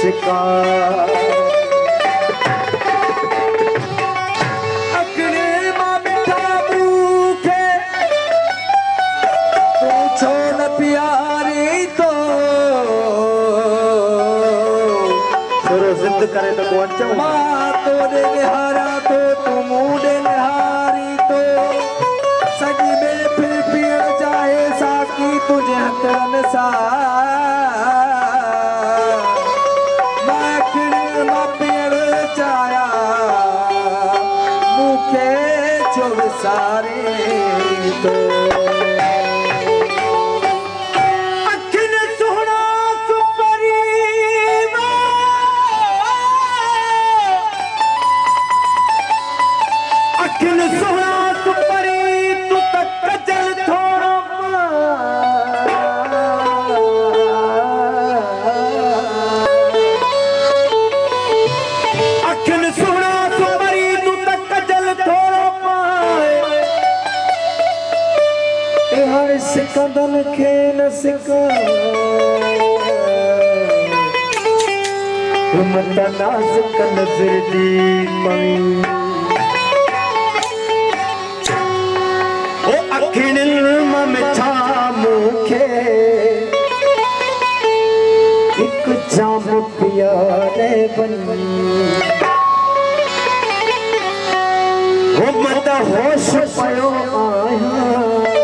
शिकार करे तो कौन चाहूँ माँ तो दे निहारा तो तुम दे निहारी तो सगी में फिर पीड़ चाहे साकी तुझे हटन सा मैं किड़ में पीड़ चाया मुखे चुभ सारे तो सिकंदन के न सिका मत नाज़ुक नज़र दी पई ओ अखिणिल मिठा मुखे एक जाम प्यारे बनी ओ मत होश पयो आया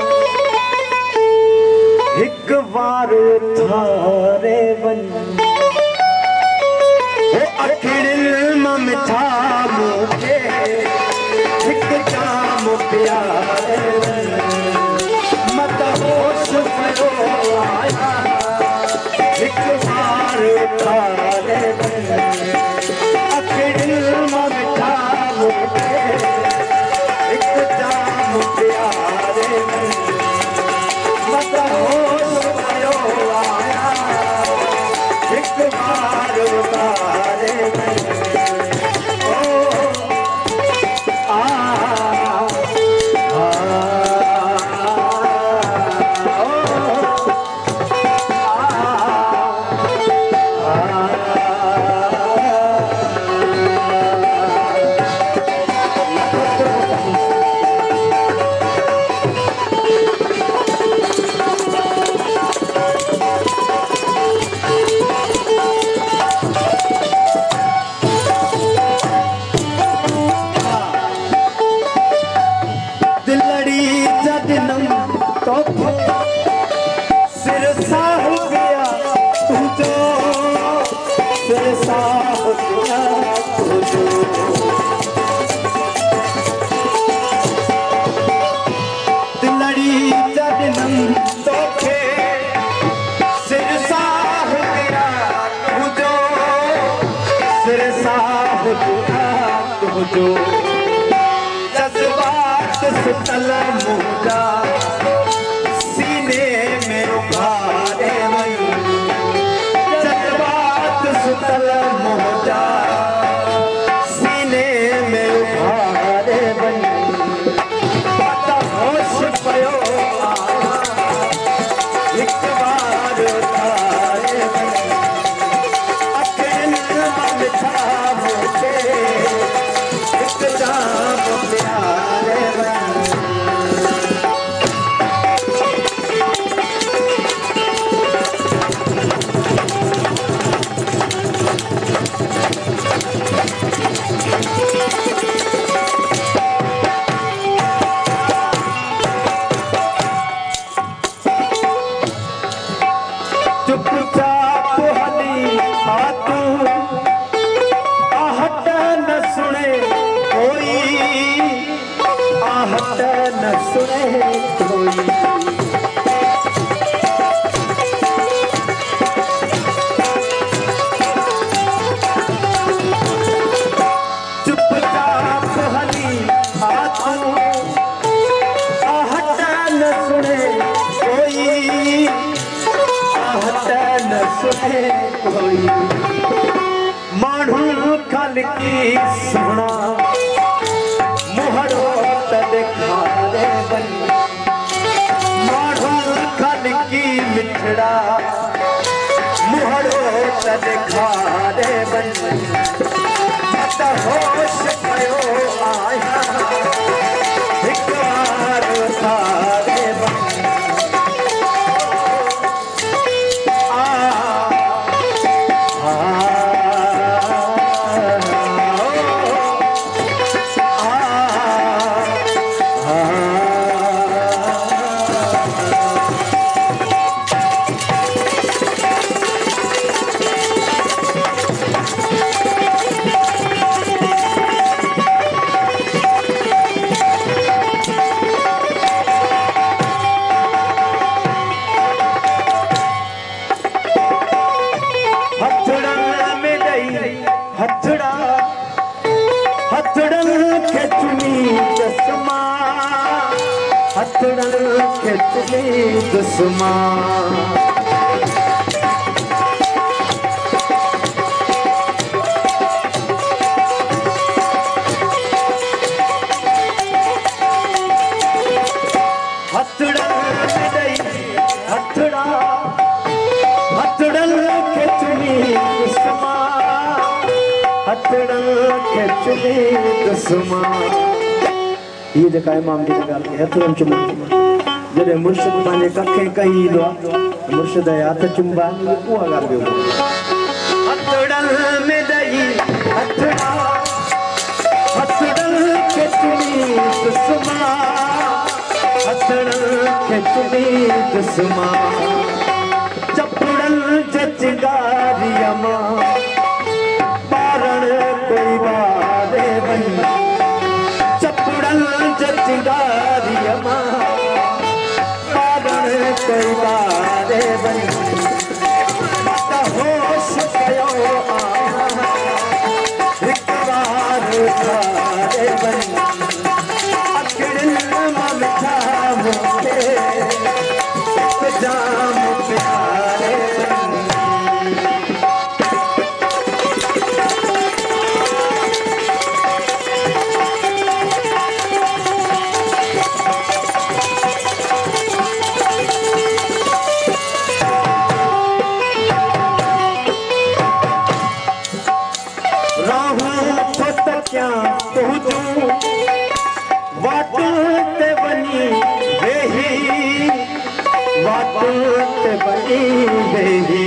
एक बार थारे बन ओ अखिणिल मिठा मुखे एक जाम प्यारे बन मत होश पयो आया एक बार थारे बन अखिणिल मिठा मुखे एक जाम प्यारे बन मत होश पयो आया एक बार तारे जो जज्बात सुतल मुझा सीने में उभारे जज्बात सुतल मुझा सीने में उभारे पता होश पयो आया एक बार तारे अखिल मिठा मुझे जाम प्यारे चुपचाप हली आतू आहट न सुने कोई आहट न सुने कोई चुपचाप हली आतू आहट न सुने कोई आहट न सुने कोई मानू खल की सुना मुहरो दिखा दे बन मानू खल की मिठड़ा मुहरो ॾेखारे वञ त होश कयो आया हिकु बार उथारे वञ ये जेका इमाम जी ॻाल्हि कई हथड़नि चुमनि जॾहिं मुर्शिद पंहिंजे कखे कही ईंदो आहे मुर्शिद जा हथ चुंबा उहा ॻाल्हि ॿियो हथड़नि में ॾई हथड़ा हथड़नि खे चुमी दुस्मा हथड़नि खे चुमी दुस्मा चपड़नि जे चिंगारीअ मां ॿारण कोई ॿारे वञ चिंगारीअ मां ॿारण कोई ॿारे वञ त होश कयो हिकु बार उथारे वञ अखियुनि मां मिठा मूंखे जाम प्यारे बनी